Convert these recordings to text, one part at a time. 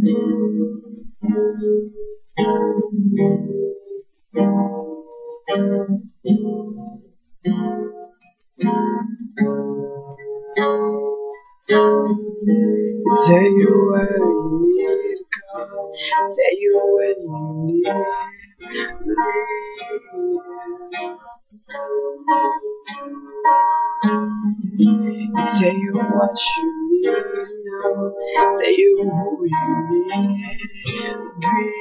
Tell you where you need to go, tell you when you need to leave. Tell you what you need to know, tell you who you need to be.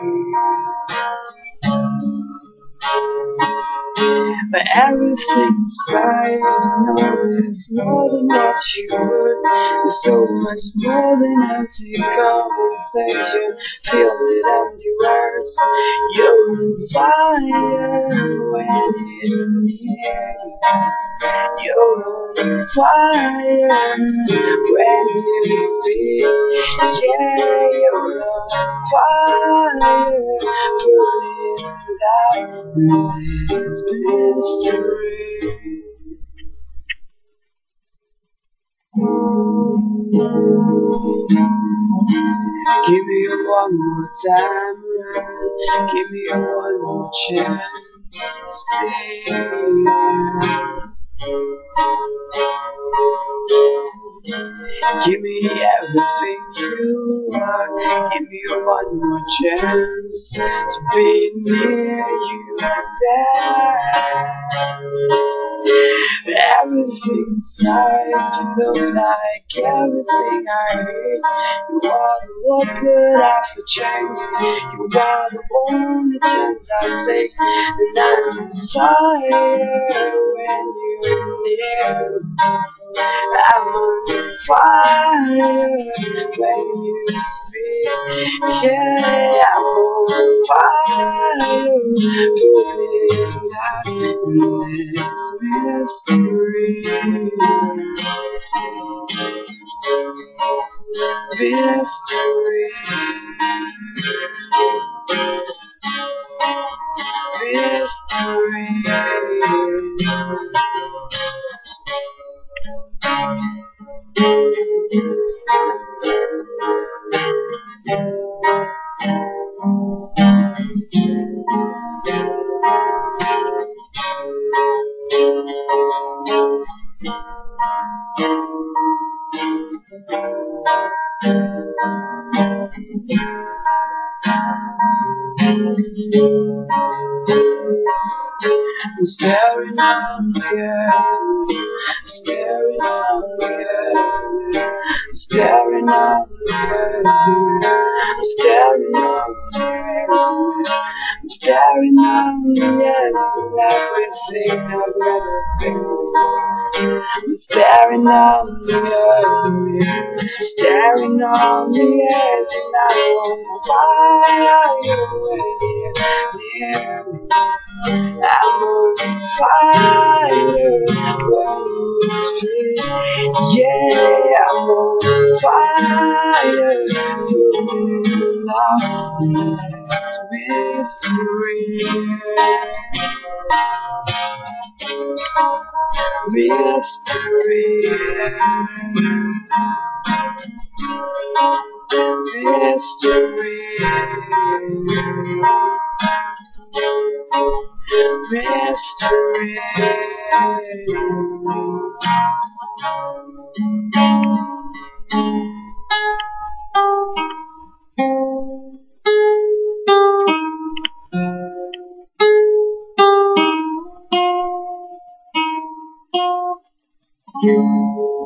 But everything's right, you know there's more than what you heard. There's so much more than empty conversation. Feel it empty words. You're on fire when it's near you. You're on fire when you speak. Yeah, you're on fire, burning out this mystery. Give me one more time around, give me one more chance to stay. Give me everything you are, give me one more chance to be near you and there. Everything inside you look like everything I hate. You are the one that I for change. You are the only chance I take, and I'm on fire when you're near. I'm on fire when you speak. Yeah, I'm on fire, burning out in this mystery. Mystery. I'm staring out the air, I'm staring out the air, I'm staring out the air, I'm staring out the air, I'm staring out the air, and everything I've ever been before. I'm staring out the air, staring on the edge, and I wonder why you're near me. I'm on fire when you speak. Yeah, I'm on fire, burning out this mystery. Mystery. Mystery. Mystery.